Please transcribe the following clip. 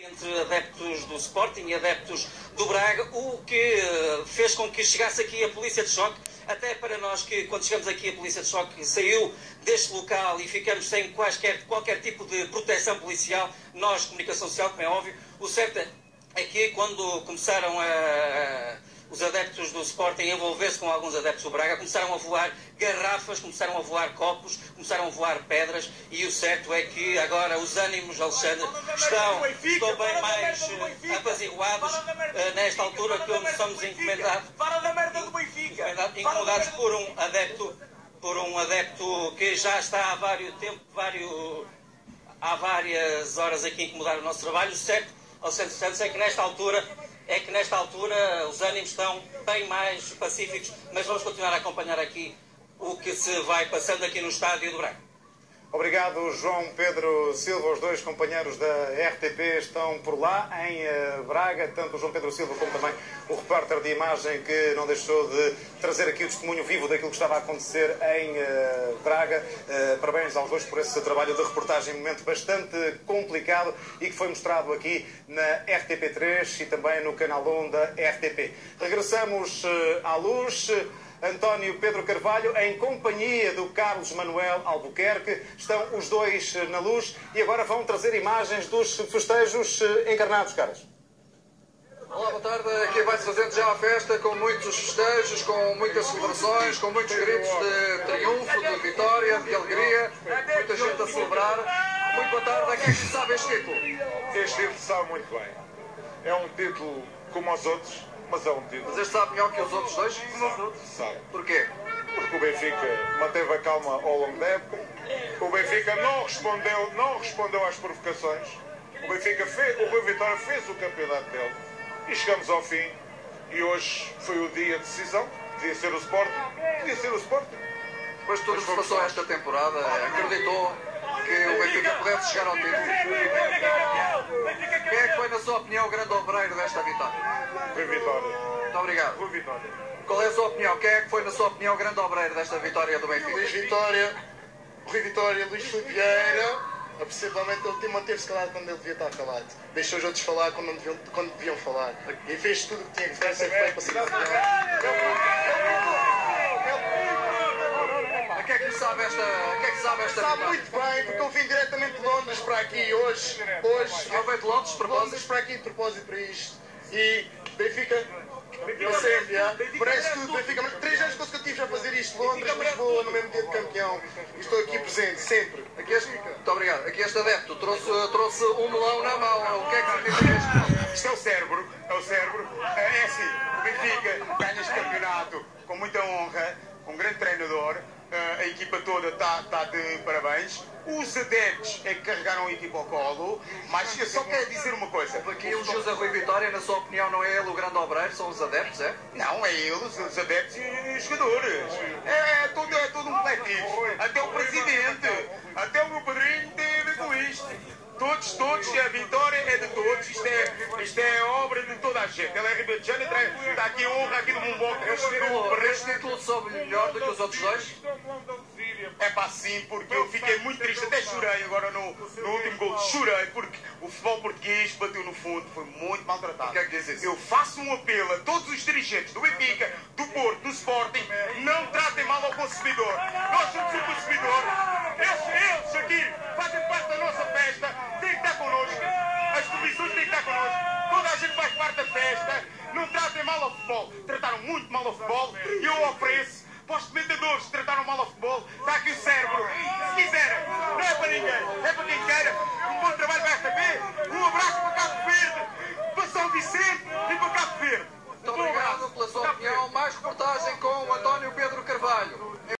entre adeptos do Sporting e adeptos do Braga, o que fez com que chegasse aqui a polícia de choque, até para nós que, quando chegamos aqui, a polícia de choque saiu deste local e ficamos sem qualquer tipo de proteção policial, nós, comunicação social, como é óbvio. O certo é que quando começaram os adeptos do Sporting a envolver-se com alguns adeptos do Braga, começaram a voar garrafas, começaram a voar copos, começaram a voar pedras, e o certo é que agora os ânimos, Alexandre, estão bem mais apaziguados nesta altura que somos incomodados por um adepto que já está há várias horas aqui a incomodar o nosso trabalho. O certo, Alexandre Santos, é que nesta altura os ânimos estão bem mais pacíficos, mas vamos continuar a acompanhar aqui o que se vai passando aqui no estádio do Braga. Obrigado, João Pedro Silva. Os dois companheiros da RTP estão por lá, em Braga, tanto o João Pedro Silva como também o repórter de imagem que não deixou de trazer aqui o testemunho vivo daquilo que estava a acontecer em Braga. Parabéns aos dois por esse trabalho de reportagem, um momento bastante complicado e que foi mostrado aqui na RTP3 e também no canal 1 da RTP. Regressamos à luz. António Pedro Carvalho, em companhia do Carlos Manuel Albuquerque, estão os dois na luz e agora vão trazer imagens dos festejos encarnados, caras. Olá, boa tarde. Aqui vai-se fazendo já a festa com muitos festejos, com muitas celebrações, com muitos gritos de triunfo, de vitória, de alegria, muita gente a celebrar. Muito boa tarde. A quem é que sabe este título? Este título sabe muito bem. É um título como os outros, mas é um título. Mas este sabe melhor que os outros dois? Sabe. Porquê? Porque o Benfica manteve a calma ao longo da época. O Benfica não respondeu às provocações. O Rui Vitória fez o campeonato dele. E chegamos ao fim. E hoje foi o dia de decisão. Podia ser o Sporting. Depois de tudo o que se passou esta temporada, acreditou que o Benfica pudesse chegar ao título? Quem é que foi, na sua opinião, o grande obreiro desta vitória? Rui Vitória. Muito obrigado. Rui Vitória. Qual é a sua opinião? Quem é que foi, na sua opinião, o grande obreiro desta vitória do Benfica? Rui Vitória, Luís Filipe Vieira, possivelmente ele manteve-se calado quando ele devia estar calado. Deixou os outros falar quando deviam falar. E fez tudo o que tinha que ser feito para ser campeão. A que é que sabe esta Sabe vitória? muito bem, porque eu vim diretamente de Londres para aqui hoje. Eu veio de Londres, de propósito? Londres para aqui de propósito para isto. E Benfica, para sempre, parece tudo. Benfica, 3 anos consecutivos a fazer isto. Londres, Lisboa, no mesmo dia de campeão. E estou aqui presente, sempre. Muito obrigado. Aqui este adepto trouxe um melão na mão. O que é que significa isto? Isto é o cérebro. É assim, o Benfica ganha este campeonato com muita honra, com um grande treinador. A equipa toda está de parabéns. Os adeptos é que carregaram a equipa ao colo. Mas eu só quero dizer uma coisa. Aqui elogios a Rui Vitória, na sua opinião, não é ele o grande obreiro, são os adeptos, é? Não, é eles, os adeptos e os jogadores. É todo um coletivo. Até o presidente, até o meu padrinho tem a ver com isto. Todos, a vitória é de todos. Isto é obra de toda a gente. Ele é ribetejano, está aqui a honra aqui do Mumboca. Este título soube melhor do que os outros dois? É pá, sim, porque eu fiquei muito triste, até chorei agora no último gol. Chorei porque o futebol português bateu no fundo, foi muito maltratado. O que é que diz isso? Eu faço um apelo a todos os dirigentes do Benfica, do Porto, do Sporting, não tratem mal ao consumidor. Nós somos o consumidor. Eles aqui fazem parte da nossa festa, têm que estar connosco. As televisões têm que estar connosco. Toda a gente faz parte da festa. Não tratem mal ao futebol. Trataram muito mal ao futebol e eu ofereço para os comentadores que trataram mal ao futebol. Está aqui o cérebro. Se quiserem, não é para ninguém, é para quem queira. Um bom trabalho vai receber. Um abraço para Cabo Verde, para São Vicente e para Cabo Verde. Muito obrigado pela sua opinião. Mais reportagem.